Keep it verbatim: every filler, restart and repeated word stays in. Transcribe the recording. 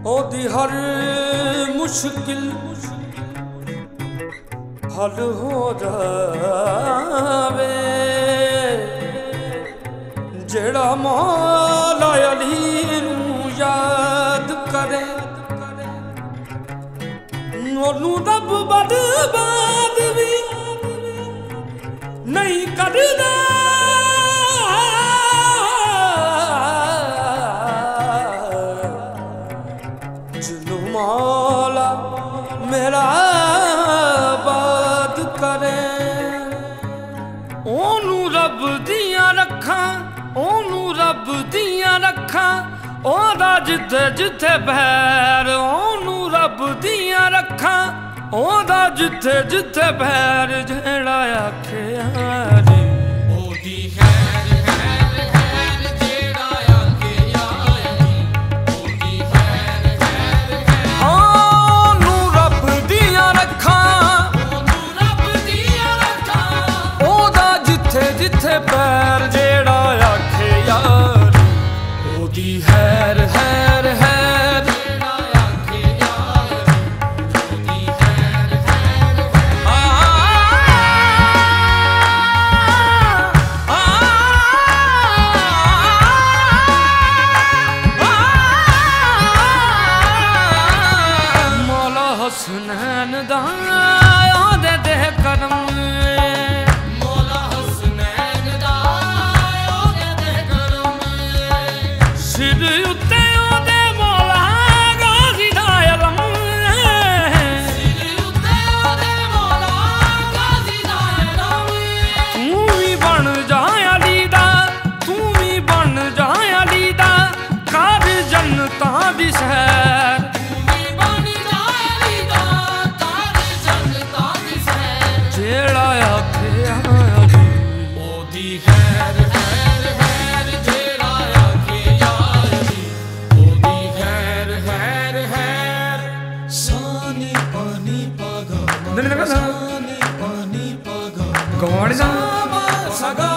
ओदी हर मुश्किल हल हो जावे जेड़ा मौला अली नूं याद करे ओनू रब बर्बाद भी नहीं करदा। जिनू मौला मेरा बात करे ओनू रब दियां रखां ओनू रब दियां रखां ओदा जिथे जिथे पैर ओनू रब दियां रखां ओदा जिथे जिथे पैर जेड़ा आखे यारी ओदी खैर खैर खैर जेड़ा आखे यारी ओदी खैर खैर खैर ओनू रब दियां रखां ओनू रब दियां रखां ओदा जिथे जिथे पैर जेड़ा आखे यारी ओदी हैर हैर हैर जेड़ा आखे यारी ओदी हैर हैर आ आ मौला हसनैन दा ओदे ते करम मौला हसनैन दा ओदे ते करम सिर उत्ते ओदे मौला गाज़ी दा अलम सिर उत्ते ओदे मौला गाज़ी दा अलम तू भी बन जा अली दा तू भी बन जा अली दा कर जन्नतां दी सैर तू भी बन जा अली दा कर जन्नतां दी सैर जेड़ा आखे यारी ओदी खैर खैर खैर जेड़ा आखे यारी ओदी खैर खैर खैर सानी पानी पागा सानी पानी पागा कौन सा सगा